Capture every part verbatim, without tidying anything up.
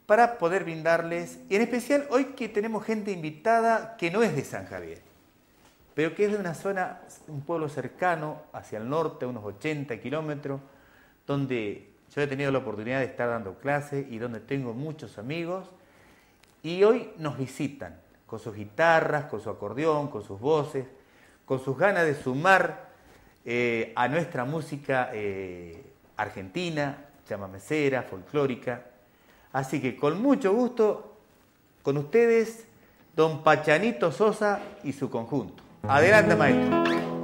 para poder brindarles, y en especial hoy que tenemos gente invitada que no es de San Javier, pero que es de una zona, un pueblo cercano, hacia el norte, a unos ochenta kilómetros, donde yo he tenido la oportunidad de estar dando clases y donde tengo muchos amigos, y hoy nos visitan con sus guitarras, con su acordeón, con sus voces, con sus ganas de sumar eh, a nuestra música eh, argentina, chamamecera, folclórica. Así que con mucho gusto, con ustedes, don Pachanito Sosa y su conjunto. Adelante, maestro.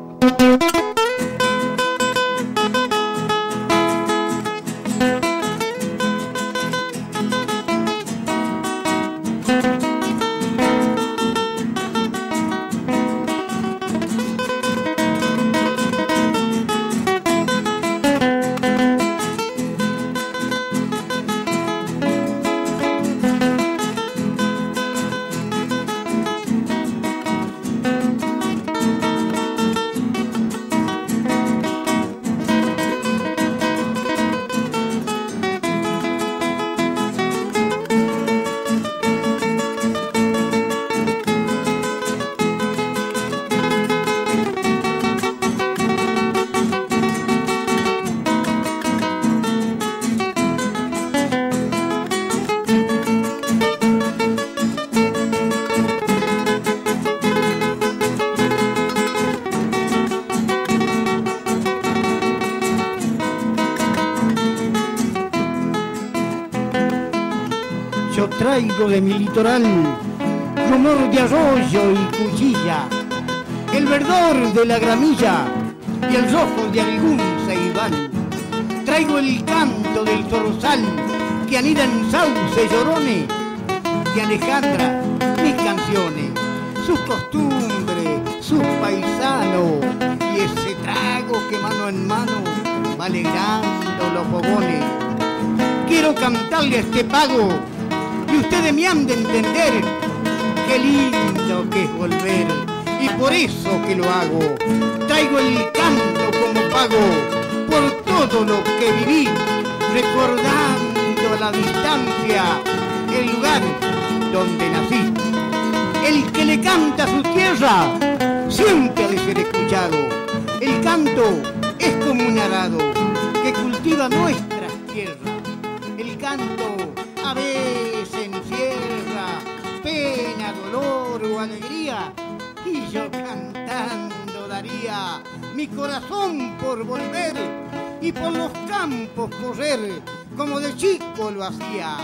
Traigo de mi litoral rumor de arroyo y cuchilla, el verdor de la gramilla y el rojo de algún ceibal. Traigo el canto del zorzal que anida en sauce llorones, de Alejandra mis canciones, sus costumbres, sus paisanos y ese trago que mano en mano va alegrando los fogones. Quiero cantarle a este pago y ustedes me han de entender qué lindo que es volver, y por eso que lo hago. Traigo el canto como pago por todo lo que viví, recordando a la distancia el lugar donde nací. El que le canta a su tierra siempre ha de ser escuchado. El canto es como un arado que cultiva nuestras tierras. El canto a veces encierra pena, dolor o alegría, y yo cantando daría mi corazón por volver y por los campos correr como de chico lo hacía.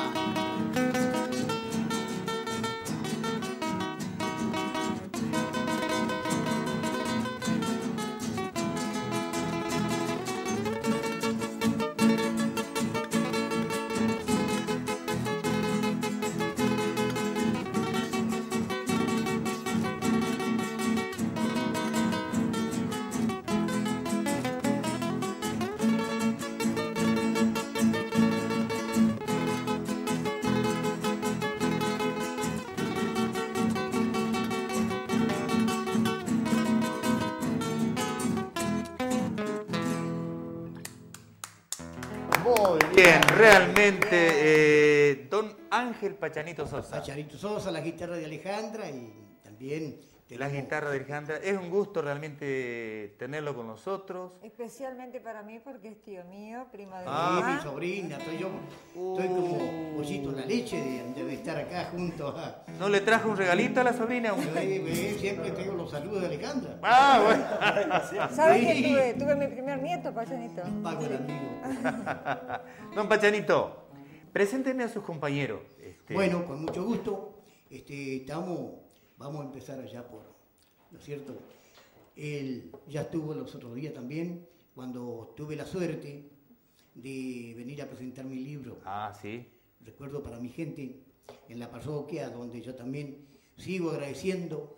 Muy bien, realmente, eh, don Ángel Pachanito Sosa. Pachanito Sosa, la guitarra de Alejandra y también... La guitarra de Alejandra. Es un gusto realmente tenerlo con nosotros. Especialmente para mí porque es tío mío, primo de ah, mi mamá. mi sobrina, estoy yo, estoy como pollito en la leche de, de estar acá junto a... ¿No le trajo un regalito a la sobrina? Siempre tengo los saludos de Alejandra. Ah, bueno. ¿Sabes que tuve, tuve mi primer nieto, Pachanito? Pago el amigo. Don Pachanito, presénteme a sus compañeros. Este... Bueno, con mucho gusto. Este, estamos, vamos a empezar allá por, ¿no es cierto? Él ya estuvo los otros días también, cuando tuve la suerte de venir a presentar mi libro. Ah, sí. Recuerdo para mi gente en la parroquia, donde yo también sigo agradeciendo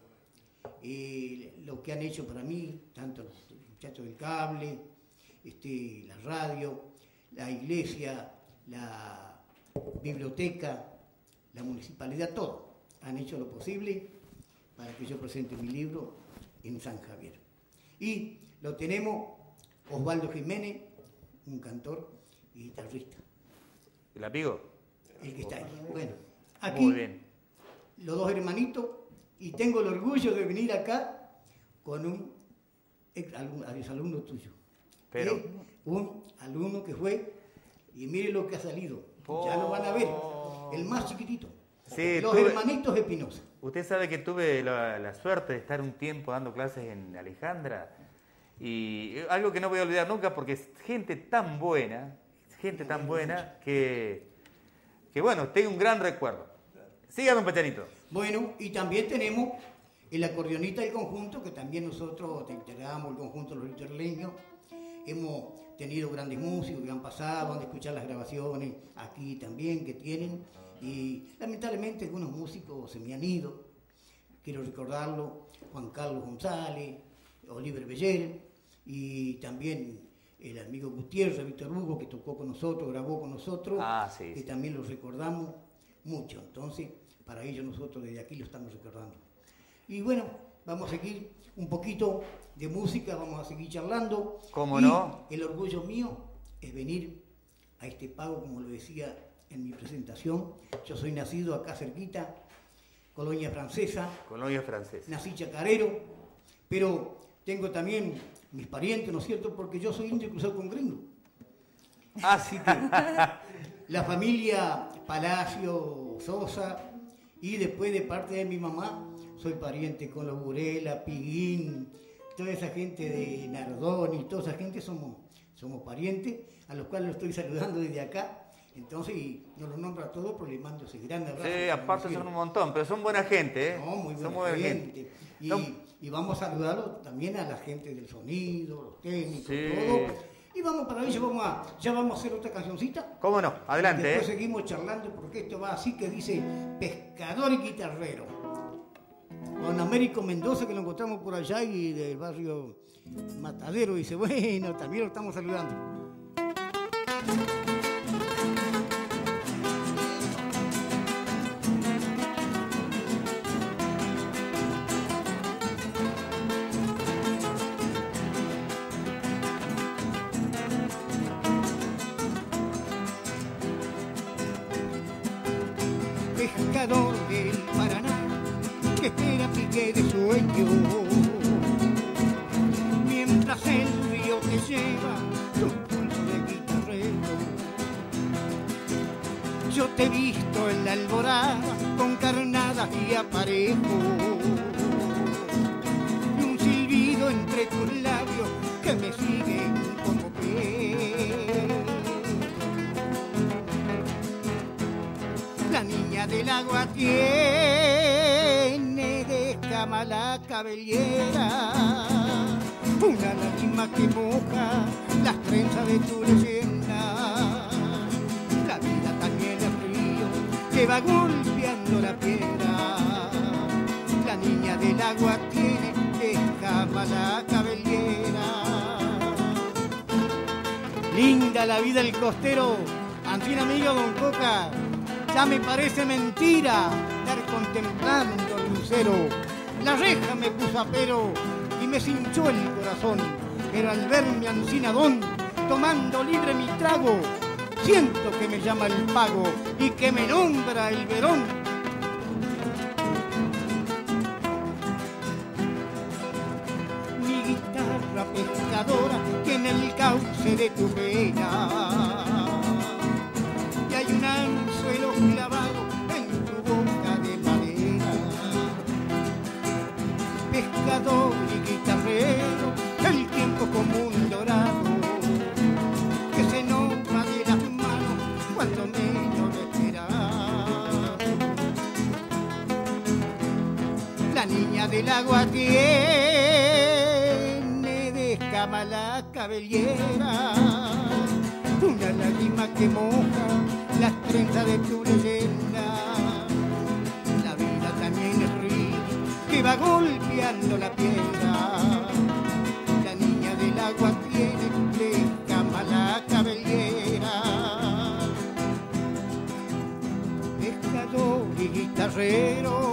eh, lo que han hecho para mí, tanto los muchachos del cable, este, la radio, la iglesia, la biblioteca, la municipalidad, todo. Han hecho lo posible para que yo presente mi libro en San Javier. Y lo tenemos Osvaldo Jiménez, un cantor y guitarrista. ¿El amigo? el que está ahí. Bueno, aquí Muy bien. los dos hermanitos, y tengo el orgullo de venir acá con un ex alumno, alumno tuyo. Pero- Eh, un alumno que fue, y mire lo que ha salido. Ya lo van a ver, el más chiquitito. Sí, los tuve- hermanitos Espinosa. Usted sabe que tuve la, la suerte de estar un tiempo dando clases en Alejandra y algo que no voy a olvidar nunca porque es gente tan buena, gente tan buena que, que bueno, tengo un gran recuerdo. Siga, don Pachanito. Bueno, y también tenemos el acordeonista del conjunto, que también nosotros te integramos, el conjunto de los richarleños. Hemos tenido grandes músicos que han pasado, han de escuchar las grabaciones aquí también que tienen. Y lamentablemente algunos músicos se me han ido. Quiero recordarlo, Juan Carlos González, Oliver Beller y también el amigo Gutiérrez, Víctor Hugo, que tocó con nosotros, grabó con nosotros, Ah, sí, que sí. también los recordamos mucho. Entonces, para ellos nosotros desde aquí lo estamos recordando. Y bueno, vamos a seguir un poquito de música, vamos a seguir charlando. ¿Cómo Y no? el orgullo mío es venir a este pago, como lo decía en mi presentación. Yo soy nacido acá cerquita, Colonia Francesa, Colonia francesa. nací chacarero, pero tengo también mis parientes, ¿no es cierto? Porque yo soy indio cruzado con gringo. Así que La familia Palacio Sosa, y después de parte de mi mamá soy pariente con los Burela, Piguín, toda esa gente de Nardoni, toda esa gente somos, somos parientes, a los cuales los estoy saludando desde acá. Entonces, y no los nombro a todos, pero les mando ese gran abrazo. sí, aparte son un montón, pero son buena gente, ¿eh? No, muy son buena buena gente. Y, No, y vamos a saludarlo también a la gente del sonido, los técnicos, Sí. todo. Y vamos para ello, vamos a, ya vamos a hacer otra cancioncita. ¿Cómo no? Adelante, Después ¿eh? seguimos charlando porque esto va así que dice pescador y guitarrero. Don Américo Mendoza, que lo encontramos por allá y del barrio Matadero, dice, bueno, también lo estamos saludando. Pescador del Paraná, que espera pique de sueño, mientras el río te lleva tu pulso de guitarrero. Yo te he visto en la alborada con carnadas y aparejo, y un silbido entre tus labios que me sigue como pie. La niña del agua tiene de escama la cabellera, una lágrima que moja las trenzas de tu leyenda. La vida también es río que va golpeando la piedra. La niña del agua tiene de escama la cabellera. Linda la vida del costero, Antín amigo Don Coca. Ya me parece mentira estar contemplando el lucero. La reja me puso a pero y me cinchó el corazón. Pero al verme ancinadón, tomando libre mi trago, siento que me llama el pago y que me nombra el verón. Mi guitarra pescadora tiene el cauce de tu pena. Y hay un anzuelo clavado en tu boca de madera. Pescador y guitarrero, el tiempo como un dorado que se nos va de las manos cuando menos lo esperas. La niña del agua tiene de escama la cabellera, una lágrima que moja las trenzas de tu leyenda. La vida también es río que va golpeando la piedra. La niña del agua tiene de escama la cabellera. Pescador y guitarrero,